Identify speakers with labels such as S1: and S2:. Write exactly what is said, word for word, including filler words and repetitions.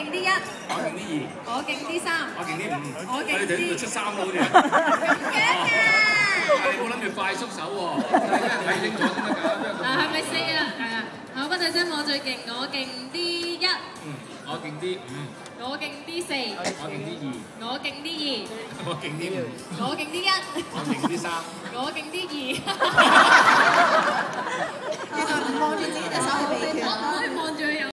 S1: 勁啲一，
S2: 我勁啲二，
S1: 我勁啲三，
S2: 我勁啲五，
S1: 我勁
S2: 你哋
S1: 啲
S2: 要出三咯好似。
S1: 咁嘅
S2: 你冇諗住快縮手喎，你真係睇清楚先得㗎。
S1: 啊，係咪四啊？係啊。好，不對聲，我最勁，我勁啲一，
S2: 嗯，我勁啲五，
S1: 我勁啲四，
S2: 我勁啲二，
S1: 我勁啲二，
S2: 我勁啲五，
S1: 我勁啲一，
S2: 我勁啲三，
S1: 我勁啲二。